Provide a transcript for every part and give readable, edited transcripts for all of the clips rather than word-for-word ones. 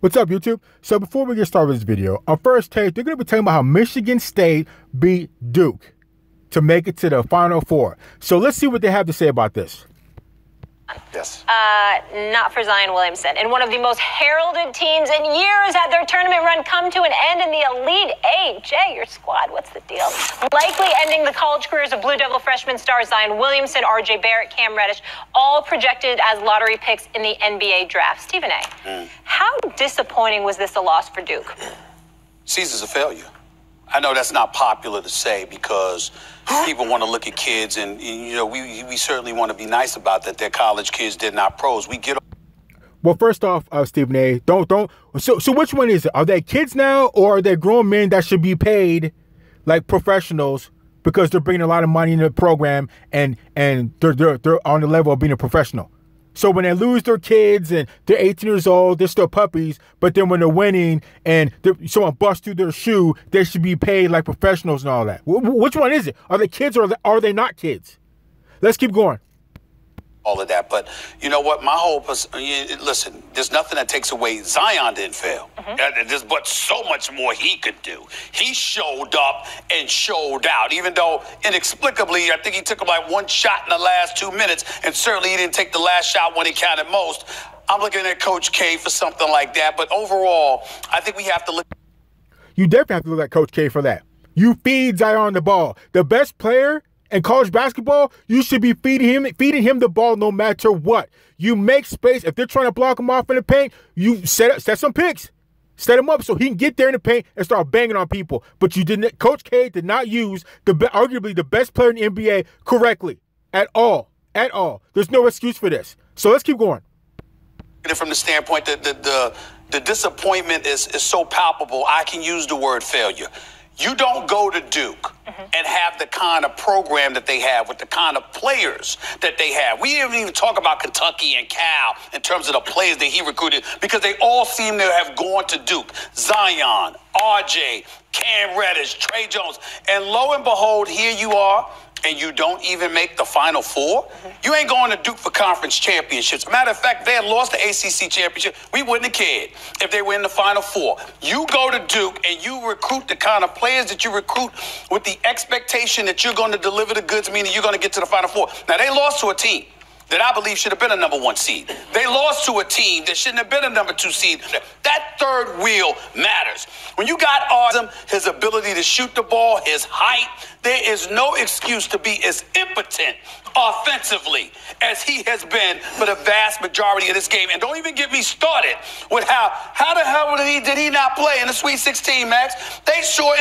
What's up, YouTube? So before we get started with this video, on first take, they're going to be talking about how Michigan State beat Duke to make it to the Final Four. So let's see what they have to say about this. Yes. Not for Zion Williamson. And one of the most heralded teams in years had their tournament run come to an end in the Elite Eight. Jay, your squad, what's the deal? Likely ending the college careers of Blue Devil freshman stars Zion Williamson, RJ Barrett, Cam Reddish, all projected as lottery picks in the NBA draft. Stephen A., how disappointing was this a loss for Duke? Season's a failure. I know that's not popular to say because people want to look at kids and you know, we certainly want to be nice about that. They're college kids, they're not pros. We get. Well, first off, Stephen A., don't. So which one is it? Are they kids now, or are they grown men that should be paid like professionals because they're bringing a lot of money in the program and they're on the level of being a professional? So when they lose their kids and they're 18 years old, they're still puppies. But then when they're winning and someone busts through their shoe, they should be paid like professionals and all that. Which one is it? Are they kids or are they not kids? Let's keep going. All of that. But you know what? My hope is, listen, there's nothing that takes away. Zion didn't fail. There's but so much more he could do. He showed up and showed out, even though inexplicably, I think he took like one shot in the last 2 minutes, and certainly he didn't take the last shot when he counted most. I'm looking at Coach K for something like that. But overall, I think we have to look. You definitely have to look at Coach K for that. You feed Zion the ball. The best player in college basketball, you should be feeding him the ball no matter what. You make space. If they're trying to block him off in the paint, you set some picks. Set him up so he can get there in the paint and start banging on people. But you didn't. Coach K did not use arguably the best player in the NBA correctly at all. At all. There's no excuse for this. So let's keep going. From the standpoint that the disappointment is so palpable, I can use the word failure. You don't go to Duke and have the kind of program that they have with the kind of players that they have. We didn't even talk about Kentucky and Cal in terms of the players that he recruited because they all seem to have gone to Duke. Zion, RJ, Cam Reddish, Trey Jones. And lo and behold, here you are, and you don't even make the Final Four? You ain't going to Duke for conference championships. Matter of fact, if they had lost the ACC championship, we wouldn't have cared if they were in the Final Four. You go to Duke and you recruit the kind of players that you recruit with the expectation that you're going to deliver the goods, meaning you're going to get to the Final Four. Now, they lost to a team that I believe should have been a #1 seed. They lost to a team that shouldn't have been a #2 seed. That third wheel matters. When you got Artem, his ability to shoot the ball, his height, there is no excuse to be as impotent offensively as he has been for the vast majority of this game. And don't even get me started with how the hell did he not play in the Sweet 16, Max? They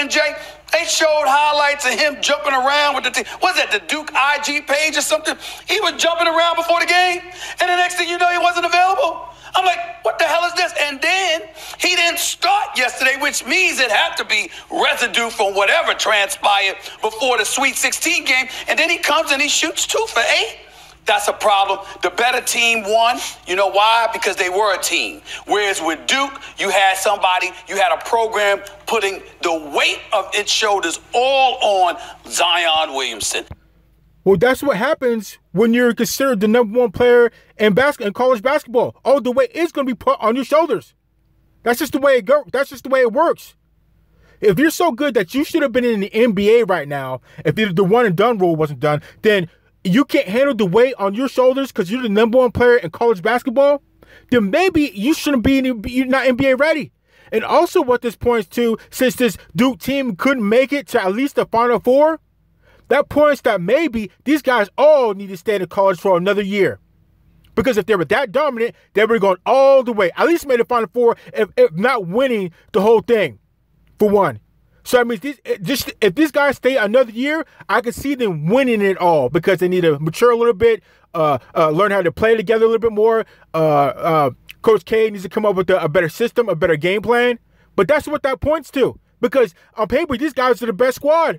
showed highlights of him jumping around with the team. Was that the Duke IG page or something? He was jumping around before the game, and the next thing you know, he wasn't available. I'm like, what the hell is this? And then he didn't start yesterday, which means it had to be residue from whatever transpired before the Sweet 16 game. And then he comes and he shoots 2 for 8. That's a problem. The better team won. You know why? Because they were a team. Whereas with Duke, you had a program putting the weight of its shoulders all on Zion Williamson. Well, that's what happens when you're considered the #1 player in college basketball. All the weight is going to be put on your shoulders. That's just the way it goes. That's just the way it works. If you're so good that you should have been in the NBA right now, if the one and done rule wasn't done, then you can't handle the weight on your shoulders because you're the #1 player in college basketball, then maybe you shouldn't be you're not NBA ready. And also what this points to, since this Duke team couldn't make it to at least the Final Four, that points that maybe these guys all need to stay in college for another year. Because if they were that dominant, they were going all the way. At least made the Final Four, if not winning the whole thing, for one. So I mean, if these guys stay another year, I could see them winning it all because they need to mature a little bit, learn how to play together a little bit more. Coach K needs to come up with a better system, a better game plan. But that's what that points to, because on paper, these guys are the best squad.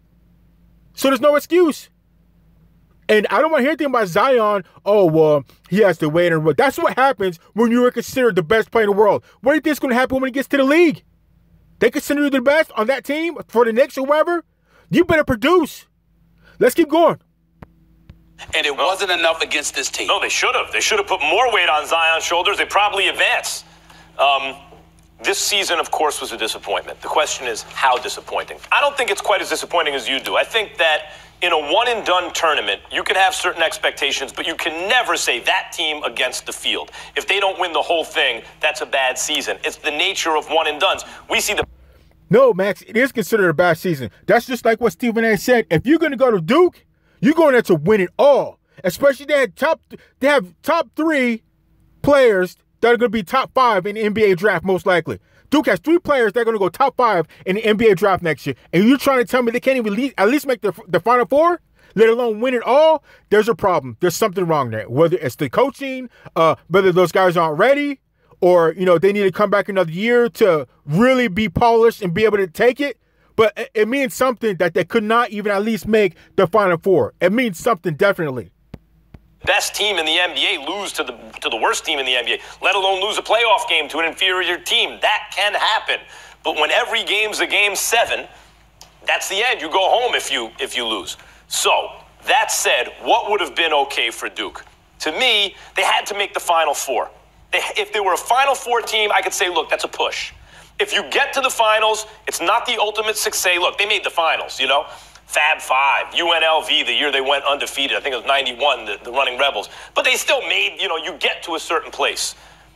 So there's no excuse. And I don't want to hear anything about Zion. Oh, well, he has to wait. That's what happens when you are considered the best player in the world. What do you think is going to happen when he gets to the league? They consider you the best on that team for the Knicks or whoever. You better produce. Let's keep going. And it wasn't enough against this team. No, they should have. They should have put more weight on Zion's shoulders. They probably advanced. This season, of course, was a disappointment. The question is, how disappointing? I don't think it's quite as disappointing as you do. I think that in a one-and-done tournament, you can have certain expectations, but you can never say that team against the field. If they don't win the whole thing, that's a bad season. It's the nature of one-and-dones. We see the... No, Max, it is considered a bad season. That's just like what Stephen A. said. If you're going to go to Duke, you're going there to win it all. Especially they have top 3 players that are going to be top 5 in the NBA draft, most likely. Duke has 3 players that are going to go top 5 in the NBA draft next year. And you're trying to tell me they can't even at least make the Final Four, let alone win it all? There's a problem. There's something wrong there. Whether it's the coaching, whether those guys aren't ready, or, they need to come back another year to really be polished and be able to take it. But it means something that they could not even at least make the Final Four. It means something, definitely. Best team in the NBA lose to the worst team in the NBA, let alone lose a playoff game to an inferior team. That can happen. But when every game's a game 7, that's the end. You go home if you lose. So, that said, what would have been okay for Duke? To me, they had to make the Final Four. If they were a Final Four team, I could say, look, that's a push. If you get to the finals, it's not the ultimate success. Look, they made the finals, Fab Five, UNLV, the year they went undefeated. I think it was 91, the Running Rebels. But they still made, you get to a certain place.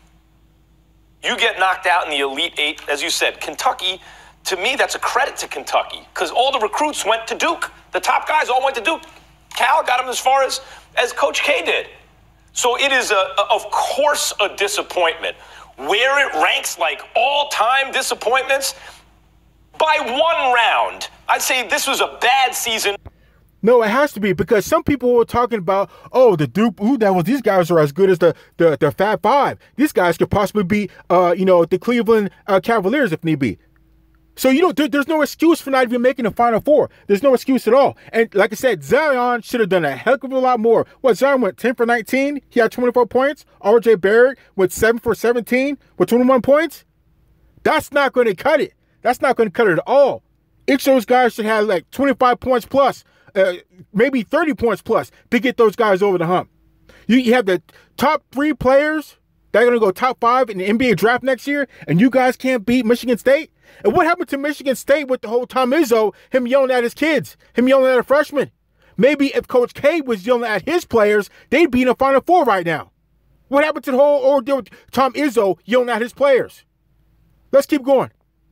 You get knocked out in the Elite Eight, as you said. Kentucky, to me, that's a credit to Kentucky because all the recruits went to Duke. The top guys all went to Duke. Cal got them as far as Coach K did. So it is, of course, a disappointment. Where it ranks like all-time disappointments, by 1 round, I'd say this was a bad season. No, it has to be because some people were talking about, the Duke Blue Devils, these guys are as good as the Fab Five. These guys could possibly be, the Cleveland Cavaliers if need be. So, there's no excuse for not even making the Final Four. There's no excuse at all. And like I said, Zion should have done a heck of a lot more. Zion went 10 for 19. He had 24 points. RJ Barrett went 7 for 17 with 21 points. That's not going to cut it. That's not going to cut it at all. Each of those guys should have like 25 points plus, maybe 30 points plus to get those guys over the hump. You have the top 3 players that are going to go top 5 in the NBA draft next year, and you guys can't beat Michigan State? And what happened to Michigan State with the whole Tom Izzo, him yelling at his kids, him yelling at a freshman? Maybe if Coach K was yelling at his players, they'd be in the Final Four right now. What happened to the whole ordeal with Tom Izzo yelling at his players? Let's keep going.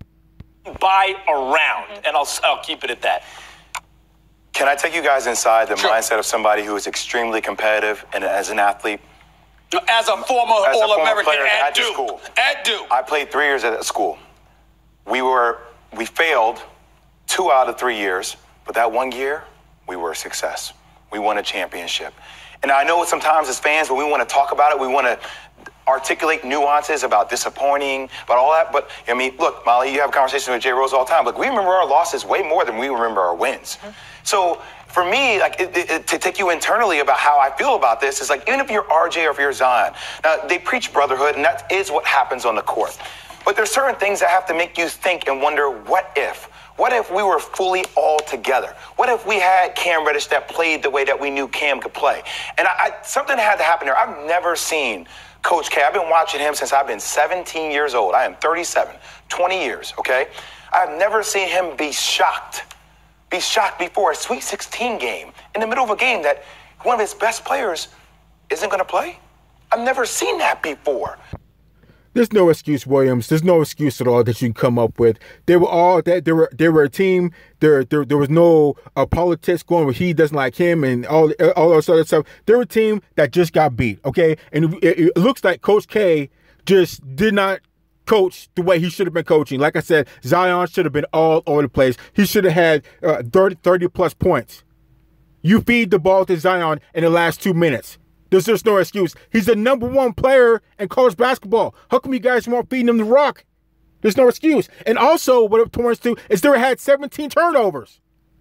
By a round, and I'll keep it at that. Can I take you guys inside the mindset of somebody who is extremely competitive and as an athlete? As a former All-American at Duke. School. At Duke. I played 3 years at that school. We failed 2 out of 3 years, but that 1 year, we were a success. We won a championship. And I know sometimes as fans, when we want to talk about it, we want to articulate nuances about disappointing, about all that. But, look, Molly, you have conversations with Jay Rose all the time. Look, we remember our losses way more than we remember our wins. Mm-hmm. So for me, to take you internally about how I feel about this is even if you're RJ or if you're Zion, now they preach brotherhood, and that is what happens on the court. But there's certain things that have to make you think and wonder, what if? What if we were fully all together? What if we had Cam Reddish that played the way that we knew Cam could play? And something had to happen there. I've never seen Coach K. I've been watching him since I've been 17 years old. I am 37, 20 years, okay? I've never seen him be shocked before a Sweet 16 game, in the middle of a game that one of his best players isn't going to play. I've never seen that before. There's no excuse, Williams. There's no excuse at all that you can come up with. They were a team. There was no politics going where he doesn't like him and all this other stuff. They're a team that just got beat, okay? And it looks like Coach K just did not coach the way he should have been coaching. Like I said, Zion should have been all over the place. He should have had 30 plus points. You feed the ball to Zion in the last 2 minutes. There's just no excuse. He's the number 1 player in college basketball. How come you guys weren't feeding him the rock? There's no excuse. And also, what it turns to is they had 17 turnovers.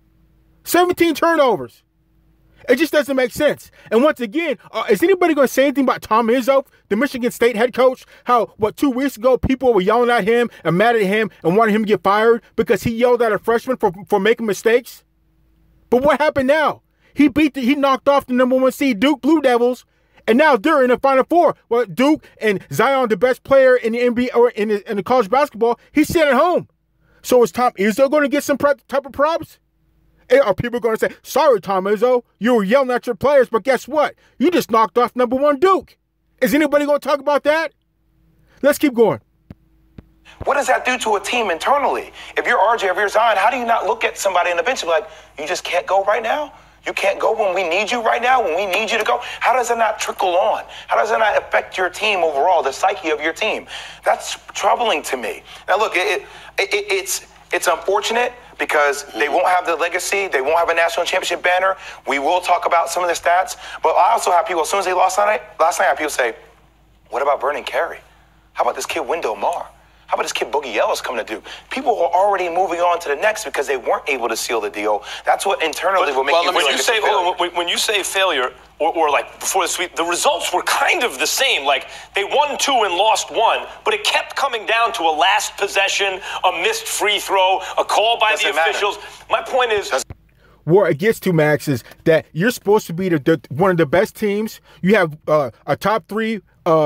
17 turnovers. It just doesn't make sense. And once again, is anybody going to say anything about Tom Izzo, the Michigan State head coach? How, 2 weeks ago, people were yelling at him and mad at him and wanted him to get fired because he yelled at a freshman for making mistakes? But what happened now? He knocked off the number 1 seed Duke Blue Devils And now they're in the Final Four. Well, Duke and Zion, the best player in the NBA or in the college basketball, he's sitting at home. So is Tom Izzo going to get some type of props? Are people going to say, sorry, Tom Izzo, you were yelling at your players, but guess what? You just knocked off #1 Duke. Is anybody going to talk about that? Let's keep going. What does that do to a team internally? If you're RJ, if you're Zion, how do you not look at somebody on the bench and be like, you just can't go right now? You can't go when we need you right now, when we need you to go? How does it not trickle on? How does it not affect your team overall, the psyche of your team? That's troubling to me. Now, look, it's unfortunate because they won't have the legacy. They won't have a national championship banner. We will talk about some of the stats. But I also have people, as soon as they lost last night, I have people say, what about Vernon Carey? How about this kid Wendell Moore? How about this kid Boogie Ellis coming to Duke? People are already moving on to the next because they weren't able to seal the deal. That's what internally will make you feel like it's a failure. When you say failure, or like before the sweep, the results were kind of the same. Like they won 2 and lost 1, but it kept coming down to a last possession, a missed free throw, a call by the officials. My point is, where it gets to, Max, is that you're supposed to be one of the best teams. You have a top 3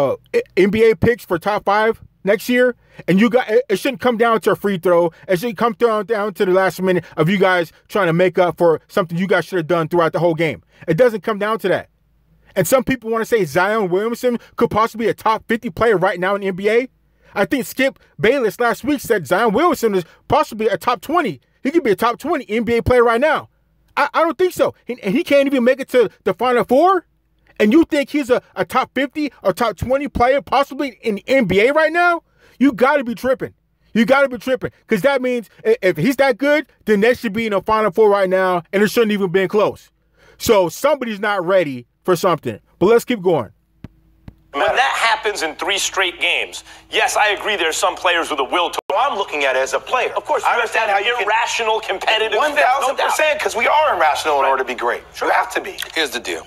NBA picks for top 5 next year, and it shouldn't come down to a free throw. It shouldn't come down to the last minute of you guys trying to make up for something you guys should have done throughout the whole game. It doesn't come down to that. And some people want to say Zion Williamson could possibly be a top 50 player right now in the NBA. I think Skip Bayless last week said Zion Williamson is possibly a top 20. He could be a top 20 NBA player right now. I don't think so. And he can't even make it to the Final Four? And you think he's a top 50 or top 20 player possibly in the NBA right now? You got to be tripping. You got to be tripping. Because that means if he's that good, then they should be in the Final Four right now, and it shouldn't even been close. So somebody's not ready for something. But let's keep going. When that happens in 3 straight games, yes, I agree there's some players with a will to. I'm looking at it as a player. Of course, I understand how you're irrational, competitive. 1,000%, because we are irrational in order to be great. Sure. You have to be. Here's the deal.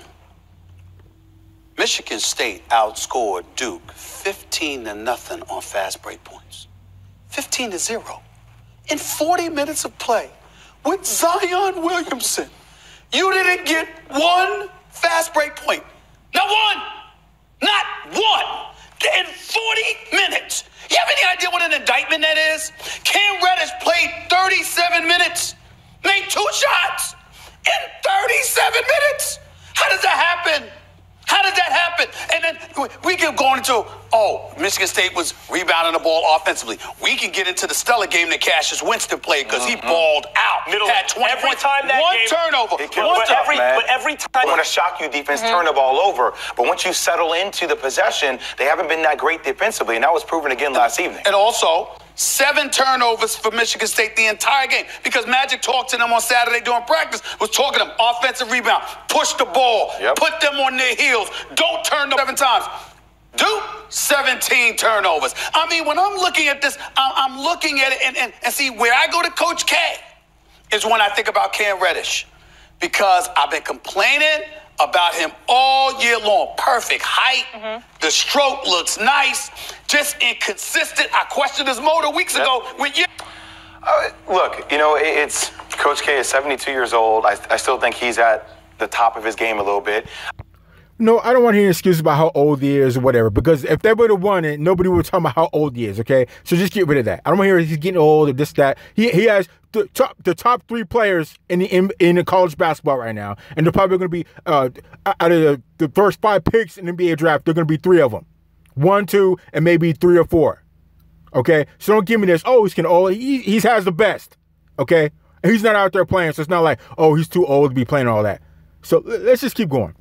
Michigan State outscored Duke 15-0 on fast break points. 15-0. In 40 minutes of play with Zion Williamson, you didn't get 1 fast break point. Not one. Not one. In 40 minutes. You have any idea what an indictment that is? Cam Reddish played 37 minutes, made 2 shots in 37 minutes. How does that happen? How did that happen? And then we keep going into, Michigan State was rebounding the ball offensively. We can get into the stellar game that Cassius Winston played because he balled out. Had 20 every points, time that 1 game, turnover. But every time. When a shock you defense turn the ball over. But once you settle into the possession, they haven't been that great defensively. And that was proven again last evening. And also, 7 turnovers for Michigan State the entire game because Magic talked to them on Saturday during practice, was talking to them, offensive rebound, push the ball, put them on their heels, don't turn them 7 times. Duke, 17 turnovers. I mean, when I'm looking at this, I'm looking at it and see where I go to Coach K is when I think about Cam Reddish because I've been complaining about him all year long. Perfect height. The stroke looks nice. Just inconsistent. I questioned his motor weeks ago. Look, it's Coach K is 72 years old. I still think he's at the top of his game a little bit. No, I don't want to hear excuses about how old he is or whatever, because if they would have won it, nobody would talk about how old he is, okay? So just get rid of that. I don't want to hear he's getting old or this, that. He has the top 3 players in the college basketball right now, and they're probably going to be, out of the first 5 picks in the NBA draft, they're going to be 3 of them. 1, 2, and maybe 3 or 4, okay? So don't give me this, he's getting old. He has the best, okay? And he's not out there playing, so it's not like, he's too old to be playing all that. So let's just keep going.